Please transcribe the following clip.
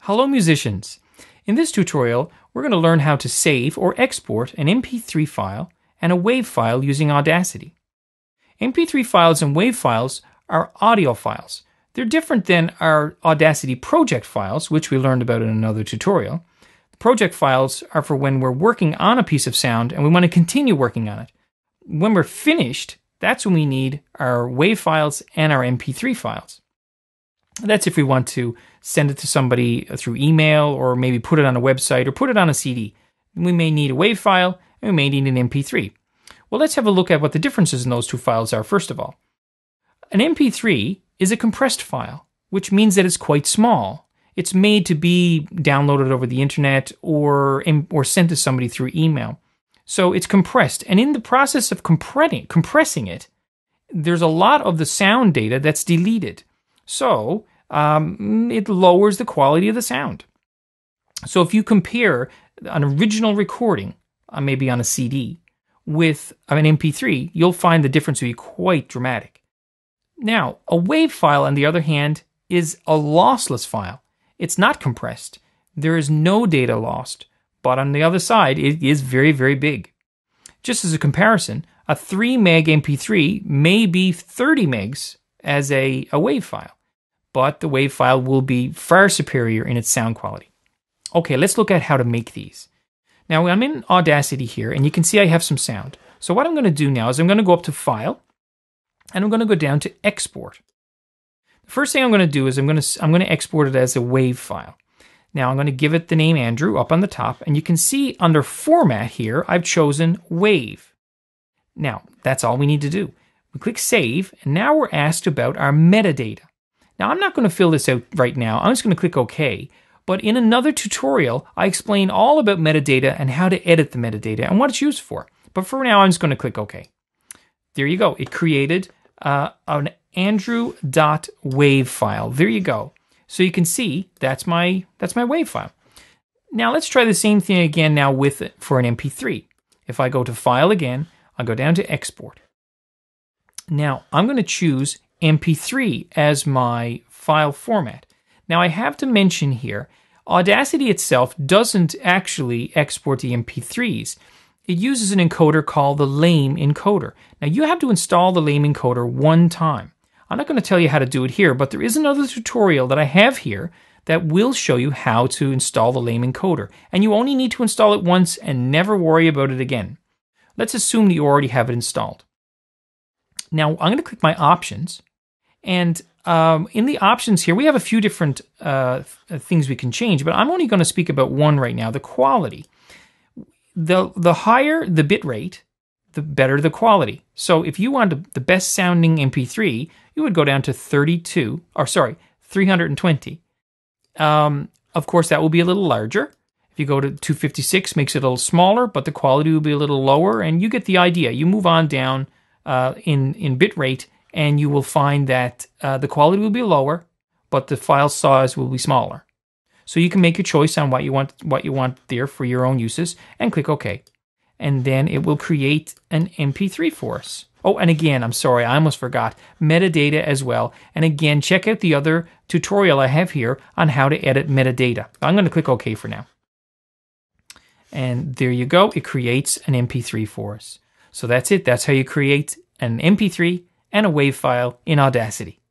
Hello musicians! In this tutorial, we're going to learn how to save or export an MP3 file and a WAV file using Audacity. MP3 files and WAV files are audio files. They're different than our Audacity project files, which we learned about in another tutorial. The project files are for when we're working on a piece of sound and we want to continue working on it. When we're finished, that's when we need our WAV files and our MP3 files. That's if we want to send it to somebody through email or maybe put it on a website or put it on a CD. We may need a WAV file and we may need an MP3. Well, let's have a look at what the differences in those two files are first of all. An MP3 is a compressed file, which means that it's quite small. It's made to be downloaded over the internet or sent to somebody through email. So it's compressed, and in the process of compressing it, there's a lot of the sound data that's deleted. So it lowers the quality of the sound. So if you compare an original recording, maybe on a CD, with an MP3, you'll find the difference will be quite dramatic. Now, a WAV file, on the other hand, is a lossless file. It's not compressed. There is no data lost, but on the other side, it is very, very big. Just as a comparison, a 3 meg MP3 may be 30 megs as a WAV file, but the WAV file will be far superior in its sound quality. Okay, let's look at how to make these. Now, I'm in Audacity here, and you can see I have some sound. So what I'm going to do now is I'm going to go up to File, and I'm going to go down to Export. The first thing I'm going to do is I'm going to export it as a WAV file. Now, I'm going to give it the name Andrew up on the top, and you can see under Format here, I've chosen WAV. Now, that's all we need to do. We click Save, and now we're asked about our metadata. Now, I'm not going to fill this out right now. I'm just going to click OK. But in another tutorial, I explain all about metadata and how to edit the metadata and what it's used for. But for now, I'm just going to click OK. There you go. It created an andrew.wav file. There you go. So you can see that's my WAV file. Now let's try the same thing again now with it for an MP3. If I go to File again, I'll go down to Export. Now I'm going to choose MP3 as my file format. Now I have to mention here, Audacity itself doesn't actually export the MP3s. It uses an encoder called the lame encoder. Now you have to install the lame encoder one time. I'm not going to tell you how to do it here, but there is another tutorial that I have here that will show you how to install the lame encoder. And you only need to install it once and never worry about it again. Let's assume that you already have it installed. Now I'm going to click my options. And in the options here, we have a few different things we can change, but I'm only going to speak about one right now, the quality. The higher the bit rate, the better the quality. So if you want the best sounding MP3, you would go down to 320. Of course, that will be a little larger. If you go to 256, makes it a little smaller, but the quality will be a little lower, and you get the idea. You move on down in bit rate, and you will find that the quality will be lower, but the file size will be smaller. So you can make your choice on what you want there for your own uses, and click OK. And then it will create an MP3 for us. Oh, and again, I'm sorry, I almost forgot, metadata as well. And again, check out the other tutorial I have here on how to edit metadata. I'm going to click OK for now. And there you go, it creates an MP3 for us. So that's it, that's how you create an MP3 and a WAV file in Audacity.